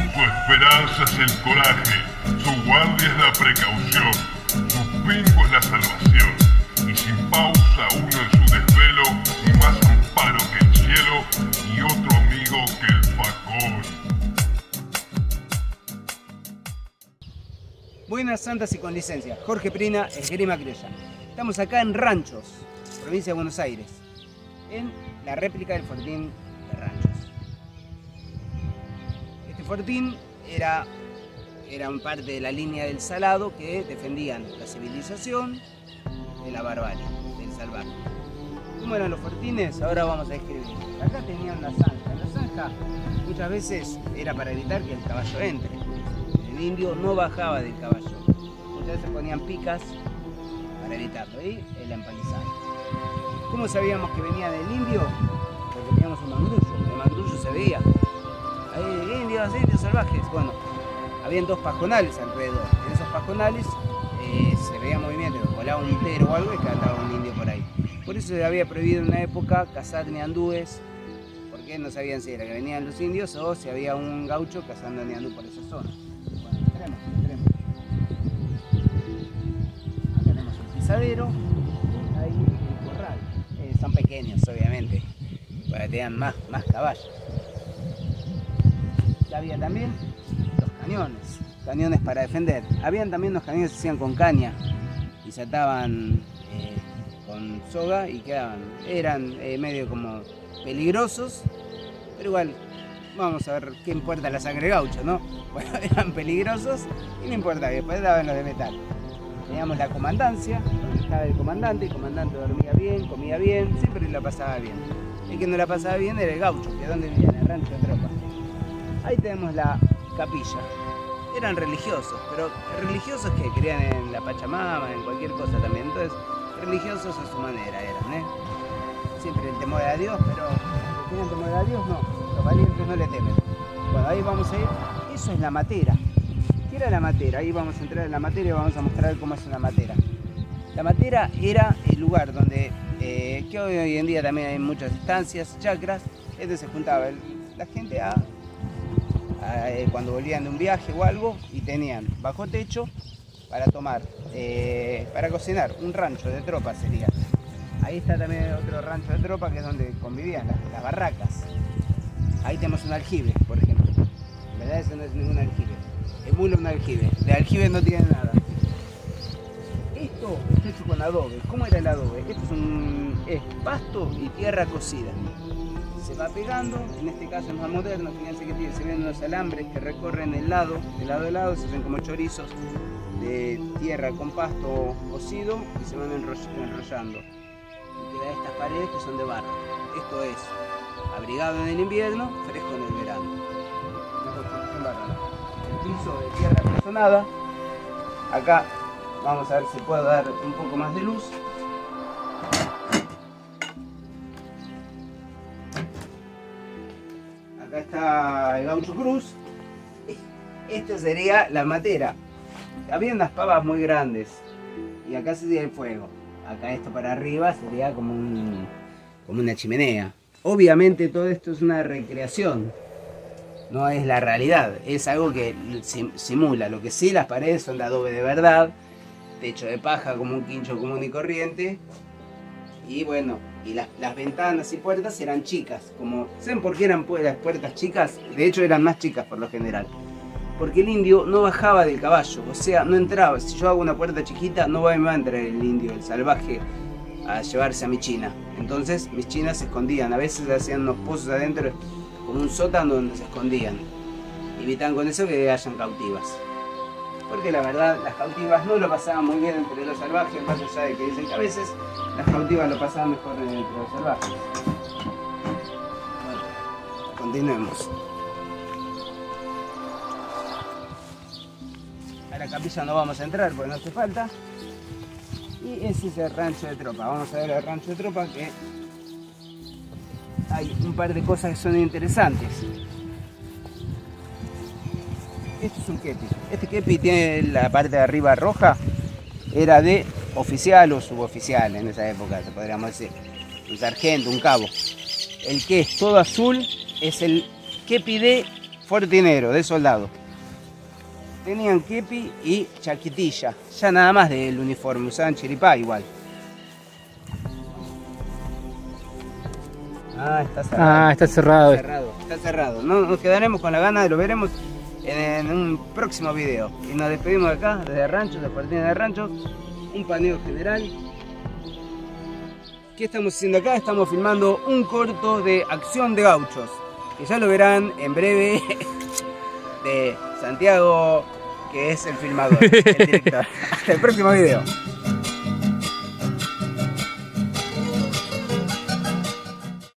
Su esperanza es el coraje, su guardia es la precaución, su pingo es la salvación, y sin pausa uno en su desvelo, y más amparo que el cielo, y otro amigo que el facón. Buenas santas y con licencia, Jorge Prina, Esgrima Criolla. Estamos acá en Ranchos, provincia de Buenos Aires, en la réplica del fortín de Ranchos. Este fortín era un parte de la línea del Salado que defendían la civilización de la barbarie, del salvaje. ¿Cómo eran los fortines? Ahora vamos a describir. Acá tenían la zanja. La zanja muchas veces era para evitar que el caballo entre. El indio no bajaba del caballo. Muchas veces ponían picas para evitarlo y la empalizada. ¿Cómo sabíamos que venía del indio? Porque teníamos un mangrullo. El mangrullo se veía. Ahí, indios salvajes. Bueno, habían dos pajonales alrededor. En esos pajonales se veía movimiento, volaba un tero o algo y cantaba un indio por ahí. Por eso se había prohibido en una época cazar ñandúes, porque no sabían si era que venían los indios o si había un gaucho cazando ñandú por esa zona. Bueno, entremos. Acá tenemos el pisadero, ahí el corral. Son pequeños, obviamente, para que tengan más caballos. Ya había también los cañones para defender. Habían también los cañones que se hacían con caña y se ataban con soga y eran medio como peligrosos, pero igual vamos a ver qué importa la sangre gaucho, ¿no? Bueno, eran peligrosos y no importa, después daban los de metal. Teníamos la comandancia, donde estaba el comandante dormía bien, comía bien, siempre la pasaba bien. El que no la pasaba bien era el gaucho, que es donde vivía, en el rancho de tropa. Ahí tenemos la capilla. Eran religiosos, pero religiosos que creían en la Pachamama, en cualquier cosa también. Entonces, religiosos a su manera eran, Siempre el temor a Dios, pero los que tienen temor a Dios no. Los valientes no le temen. Bueno, ahí vamos a ir. Eso es la matera. ¿Qué era la matera? Ahí vamos a entrar en la matera y vamos a mostrar cómo es una matera. La matera era el lugar donde, que hoy en día también hay muchas estancias, chacras, es donde se juntaba la gente cuando volvían de un viaje o algo y tenían bajo techo para tomar, para cocinar, un rancho de tropa sería. Ahí está también otro rancho de tropa que es donde convivían las barracas. Ahí tenemos un aljibe, por ejemplo. En verdad eso no es ningún aljibe, es mulo un aljibe, de aljibe no tiene nada. Esto está hecho con adobe. ¿Cómo era el adobe? Esto es pasto y tierra cocida. Se va pegando, en este caso es más moderno, fíjense que se ven unos alambres que recorren de lado a lado, se ven como chorizos de tierra con pasto cocido y se van enrollando. Y quedan estas paredes que son de barro. Esto es abrigado en el invierno, fresco en el verano. Una construcción bárbara. El piso de tierra personada. Acá vamos a ver si puedo dar un poco más de luz. Acá está el gaucho cruz. Esta sería la matera. Había unas pavas muy grandes y acá sería el fuego. Acá esto para arriba sería como una chimenea. Obviamente todo esto es una recreación, no es la realidad, es algo que simula. Lo que sí, las paredes son de adobe de verdad, techo de paja como un quincho común y corriente. Y bueno, y las ventanas y puertas eran chicas. ¿Saben por qué eran las puertas chicas? De hecho eran más chicas por lo general. Porque el indio no bajaba del caballo, o sea, no entraba. Si yo hago una puerta chiquita, no me va a entrar el indio, el salvaje, a llevarse a mi china. Entonces mis chinas se escondían. A veces hacían unos pozos adentro, como un sótano donde se escondían. Evitan con eso que hayan cautivas. Porque la verdad, las cautivas no lo pasaban muy bien entre los salvajes, más allá de que dicen que a veces las cautivas lo pasaban mejor entre los salvajes. Bueno, continuemos. A la capilla no vamos a entrar porque no hace falta. Y ese es el rancho de tropa. Vamos a ver el rancho de tropa, que hay un par de cosas que son interesantes. Este es un kepi. Este kepi tiene la parte de arriba roja. Era de oficial o suboficial en esa época, se podríamos decir. Un sargento, un cabo. El que es todo azul es el kepi de fortinero, de soldado. Tenían kepi y chaquetilla, ya nada más del uniforme, usaban chiripá igual. Ah, está cerrado. Ah, está cerrado. Está cerrado. No, nos quedaremos con la gana, lo veremos en un próximo video. Y nos despedimos de acá, desde Ranchos, de Fortines de Ranchos. Un paneo general. ¿Qué estamos haciendo acá? Estamos filmando un corto de Acción de Gauchos, que ya lo verán en breve, de Santiago, que es el filmador, el director. Hasta el próximo video.